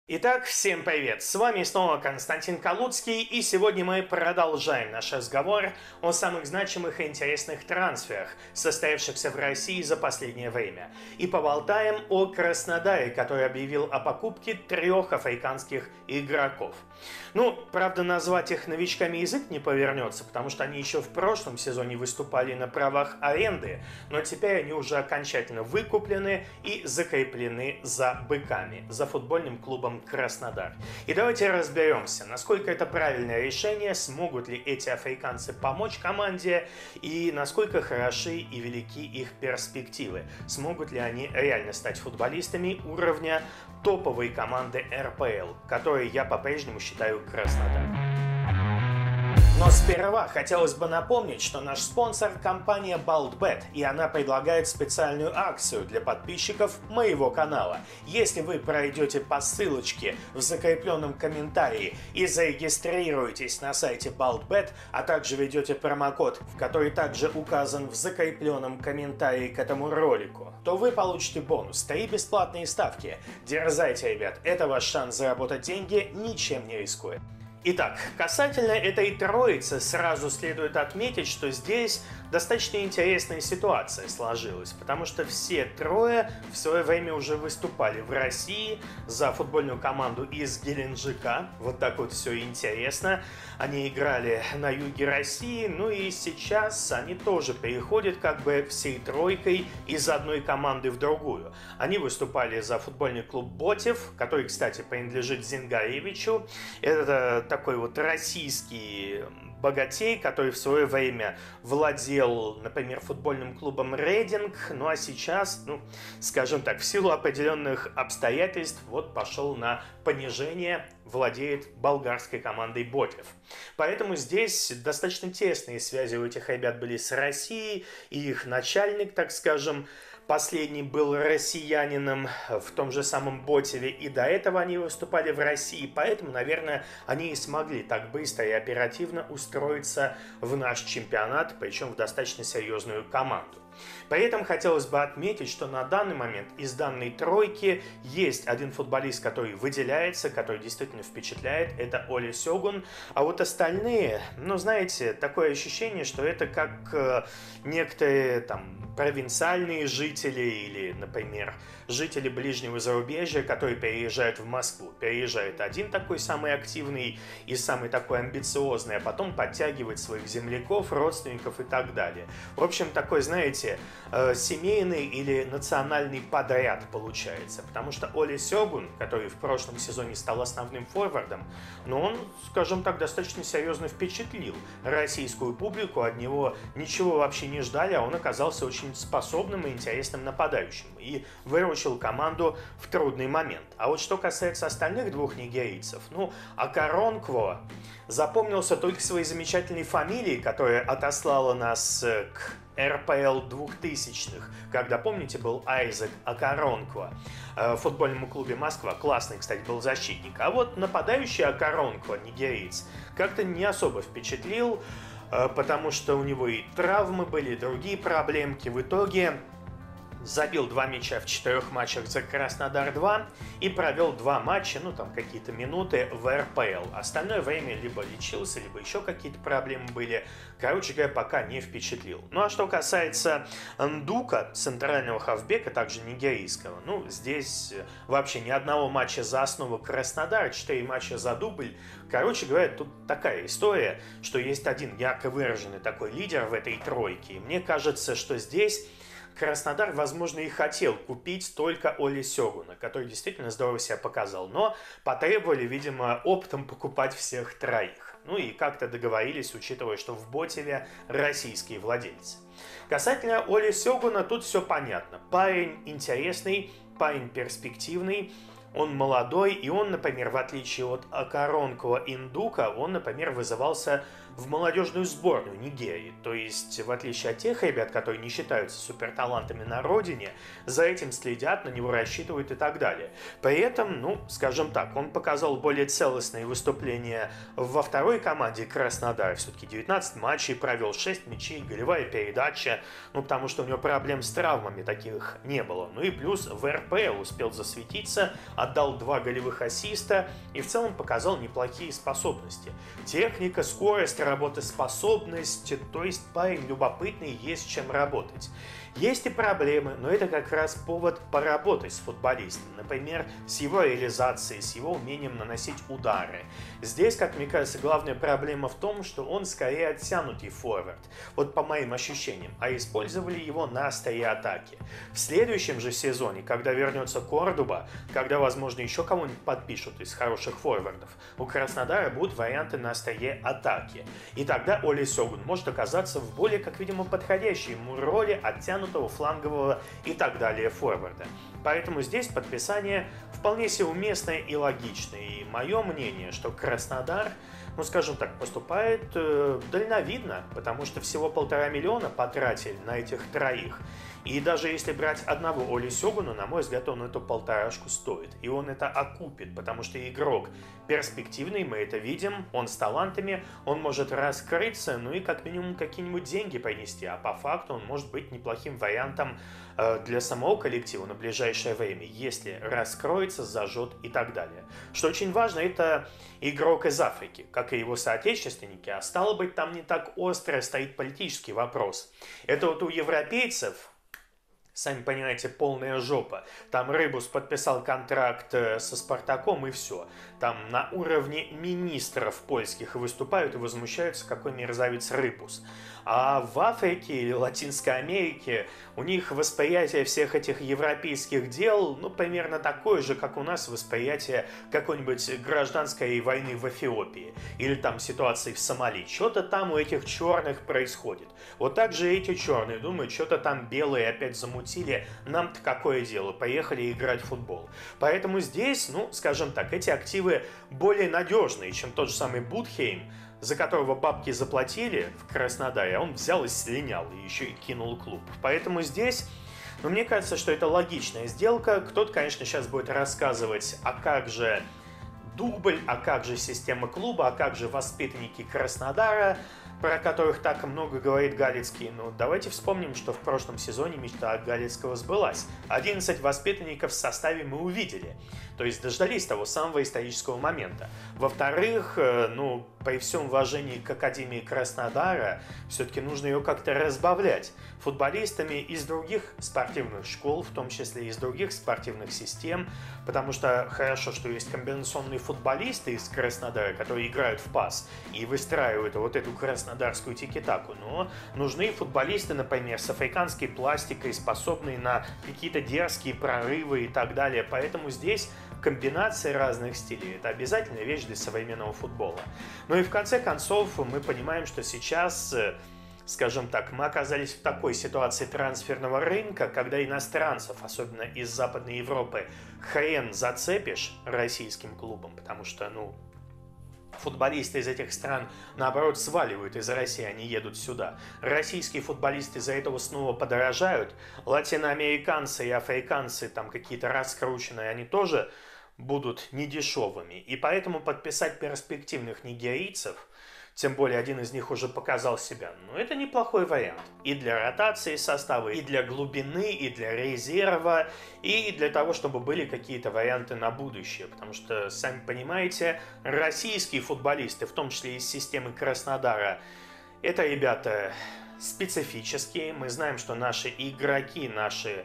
Итак, всем привет! С вами снова Константин Калуцкий, и сегодня мы продолжаем наш разговор о самых значимых и интересных трансферах, состоявшихся в России за последнее время. И поболтаем о Краснодаре, который объявил о покупке 3 африканских игроков. Правда, назвать их новичками язык не повернется, потому что они еще в прошлом сезоне выступали на правах аренды, но теперь они уже окончательно выкуплены и закреплены за быками, за футбольным клубом Краснодар. И давайте разберемся, насколько это правильное решение, смогут ли эти африканцы помочь команде и насколько хороши и велики их перспективы. Смогут ли они реально стать футболистами уровня топовой команды РПЛ, которой я по-прежнему считаю Краснодар. Но сперва хотелось бы напомнить, что наш спонсор – компания BaltBet, и она предлагает специальную акцию для подписчиков моего канала. Если вы пройдете по ссылочке в закрепленном комментарии и зарегистрируетесь на сайте BaltBet, а также введете промокод, который также указан в закрепленном комментарии к этому ролику, то вы получите бонус – 3 бесплатные ставки. Дерзайте, ребят, это ваш шанс заработать деньги, ничем не рискуя. Итак, касательно этой троицы, сразу следует отметить, что здесь достаточно интересная ситуация сложилась, потому что все трое в свое время уже выступали в России за футбольную команду из Геленджика. Вот так вот все интересно. Они играли на юге России, и сейчас они тоже переходят как бы всей тройкой из одной команды в другую. Они выступали за футбольный клуб «Ботев», который, кстати, принадлежит Зингаревичу. Это такой вот российский богатей, который в свое время владел, например, футбольным клубом «Рейдинг», а сейчас, скажем так, в силу определенных обстоятельств, пошел на понижение, владеет болгарской командой «Ботев». Поэтому здесь достаточно тесные связи у этих ребят были с Россией, и их начальник, так скажем, последний был россиянином в том же самом Ботеве, и до этого они выступали в России, поэтому, наверное, они и смогли так быстро и оперативно устроиться в наш чемпионат, причем в достаточно серьезную команду. При этом хотелось бы отметить, что на данный момент из данной тройки есть один футболист, который выделяется, который действительно впечатляет, это Оли Сёгун, а вот остальные, знаете, такое ощущение, что это как некоторые провинциальные жители или, например, жители ближнего зарубежья, которые переезжают в Москву. Переезжает один такой самый активный и самый такой амбициозный, а потом подтягивает своих земляков, родственников и так далее. В общем, такой, знаете, семейный или национальный подряд получается. Потому что Оли Сёгун, который в прошлом сезоне стал основным форвардом, он, скажем так, достаточно серьезно впечатлил российскую публику, от него ничего вообще не ждали, а он оказался очень способным и интересным нападающим и выручил команду в трудный момент. А вот что касается остальных двух нигерийцев, Окороnkwo запомнился только своей замечательной фамилией, которая отослала нас к РПЛ 2000-х, когда, помните, был Айзек Окороnkwo в футбольном клубе Москва. Классный, кстати, был защитник. А вот нападающий Окороnkwo, нигериец, как-то не особо впечатлил, потому что у него и травмы были, и другие проблемки. В итоге забил 2 мяча в 4 матчах за Краснодар-2 и провел 2 матча, какие-то минуты в РПЛ. Остальное время либо лечился, либо еще какие-то проблемы были. Короче говоря, пока не впечатлил. А что касается Ндука, центрального хавбека, также нигерийского, здесь вообще ни одного матча за основу Краснодара, 4 матча за дубль. Короче говоря, тут такая история, что есть один ярко выраженный такой лидер в этой тройке. И мне кажется, что здесь Краснодар, возможно, и хотел купить только Оли Сёгуна, который действительно здорово себя показал, но потребовали, видимо, оптом покупать всех троих. И как-то договорились, учитывая, что в Ботеве российские владельцы. Касательно Оли Сёгуна, тут все понятно. Парень интересный, парень перспективный, он молодой, и он, например, в отличие от Окороnkwo и Ндука, он, например, вызывался в молодежную сборную Нигерии. То есть, в отличие от тех ребят, которые не считаются суперталантами на родине, за этим следят, на него рассчитывают и так далее. При этом, ну, скажем так, он показал более целостные выступления во второй команде Краснодар. Все-таки 19 матчей провел, 6 мячей, голевая передача, ну, потому что у него проблем с травмами таких не было. Ну и плюс в РПЛ успел засветиться, отдал 2 голевых ассиста и в целом показал неплохие способности. Техника, скорость, работоспособность, то есть парень любопытный, есть чем работать. Есть и проблемы, но это как раз повод поработать с футболистом. Например, с его реализацией, с его умением наносить удары. Здесь, как мне кажется, главная проблема в том, что он скорее оттянутый форвард. Вот по моим ощущениям. А использовали его на острие атаки. В следующем же сезоне, когда вернется Кордуба, когда, возможно, еще кого-нибудь подпишут из хороших форвардов, у Краснодара будут варианты на острие атаки. И тогда Оли Сёгун может оказаться в более, как видимо, подходящей ему роли оттянутого флангового и так далее форварда. Поэтому здесь подписание вполне себе уместное и логичное. И мое мнение, что Краснодар, ну скажем так, поступает дальновидно, потому что всего 1,5 миллиона потратили на этих троих. И даже если брать одного Оли Сёгуна, на мой взгляд, он эту полторашку стоит. И он это окупит, потому что игрок перспективный, мы это видим, он с талантами, он может раскрыться, ну и как минимум какие-нибудь деньги принести. А по факту он может быть неплохим вариантом для самого коллектива на ближайшее время, если раскроется, зажжет и так далее. Что очень важно, это игрок из Африки, как и его соотечественники, а стало быть, там не так остро стоит политический вопрос. Это вот у европейцев, сами понимаете, полная жопа. Там Рыбус подписал контракт со Спартаком и все. Там на уровне министров польских выступают и возмущаются, какой мерзавец Рыбус. А в Африке или Латинской Америке у них восприятие всех этих европейских дел, ну, примерно такое же, как у нас восприятие какой-нибудь гражданской войны в Эфиопии. Или там ситуации в Сомали. Что-то там у этих черных происходит. Вот так же эти черные думают, что-то там белые опять замутили, нам-то какое дело, поехали играть в футбол. Поэтому здесь, ну, скажем так, эти активы более надежные, чем тот же самый Будхейм, за которого бабки заплатили в Краснодаре, а он взял и слинял, и еще и кинул клуб. Поэтому здесь, ну, мне кажется, что это логичная сделка. Кто-то, конечно, сейчас будет рассказывать, а как же дубль, а как же система клуба, а как же воспитанники Краснодара, про которых так много говорит Галицкий. Ну, давайте вспомним, что в прошлом сезоне мечта Галицкого сбылась. 11 воспитанников в составе мы увидели. То есть дождались того самого исторического момента. Во-вторых, ну, при всем уважении к Академии Краснодара, все-таки нужно ее как-то разбавлять футболистами из других спортивных школ, в том числе из других спортивных систем, потому что хорошо, что есть комбинационные футболисты из Краснодара, которые играют в пас и выстраивают вот эту краснодарскую тики-таку, но нужны футболисты, например, с африканской пластикой, способные на какие-то дерзкие прорывы и так далее, поэтому здесь комбинация разных стилей – это обязательная вещь для современного футбола. Ну и в конце концов мы понимаем, что сейчас, скажем так, мы оказались в такой ситуации трансферного рынка, когда иностранцев, особенно из Западной Европы, хрен зацепишь российским клубом, потому что, ну, футболисты из этих стран, наоборот, сваливают из России, они едут сюда. Российские футболисты из-за этого снова подорожают. Латиноамериканцы и африканцы, там какие-то раскрученные, они тоже будут недешевыми. И поэтому подписать перспективных нигерийцев, тем более один из них уже показал себя, ну это неплохой вариант. И для ротации состава, и для глубины, и для резерва, и для того, чтобы были какие-то варианты на будущее. Потому что, сами понимаете, российские футболисты, в том числе из системы Краснодара, это ребята специфические. Мы знаем, что наши игроки, наши,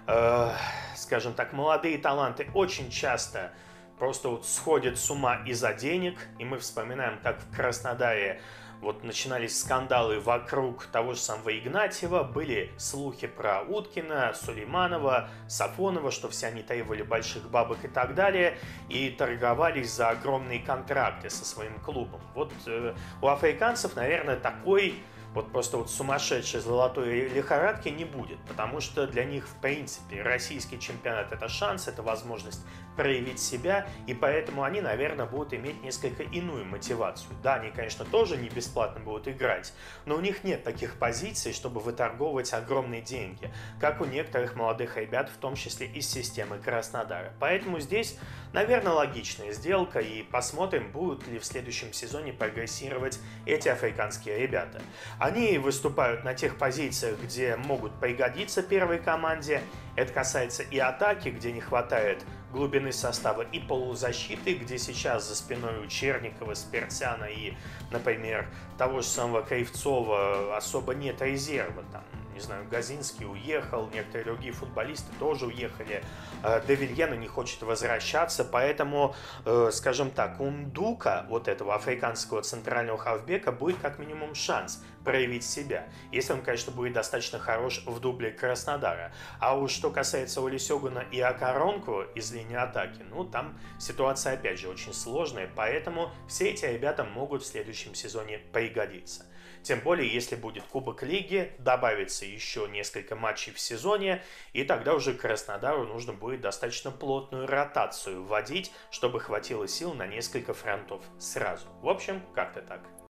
скажем так, молодые таланты очень часто просто вот сходят с ума из-за денег, и мы вспоминаем, как в Краснодаре вот начинались скандалы вокруг того же самого Игнатьева, были слухи про Уткина, Сулейманова, Сафонова, что все они требовали больших бабок и так далее, и торговались за огромные контракты со своим клубом. Вот у африканцев, наверное, такой вот просто вот сумасшедшей золотой лихорадки не будет, потому что для них, в принципе, российский чемпионат – это шанс, это возможность проявить себя, и поэтому они, наверное, будут иметь несколько иную мотивацию. Да, они, конечно, тоже не бесплатно будут играть, но у них нет таких позиций, чтобы выторговывать огромные деньги, как у некоторых молодых ребят, в том числе из системы Краснодара. Поэтому здесь, наверное, логичная сделка, и посмотрим, будут ли в следующем сезоне прогрессировать эти африканские ребята. Они выступают на тех позициях, где могут пригодиться первой команде. Это касается и атаки, где не хватает глубины состава, и полузащиты, где сейчас за спиной у Черникова, Спиртяна и, например, того же самого Кривцова особо нет резерва. Там, не знаю, Газинский уехал, некоторые другие футболисты тоже уехали, Девильена не хочет возвращаться, поэтому, скажем так, у Ндука, вот этого африканского центрального хавбека, будет как минимум шанс проявить себя, если он, конечно, будет достаточно хорош в дубле Краснодара. А уж что касается Оли Сёгуна и Акаронку из линии атаки, ну, там ситуация, опять же, очень сложная, поэтому все эти ребята могут в следующем сезоне пригодиться. Тем более, если будет Кубок Лиги, добавится еще несколько матчей в сезоне, и тогда уже Краснодару нужно будет достаточно плотную ротацию вводить, чтобы хватило сил на несколько фронтов сразу. В общем, как-то так.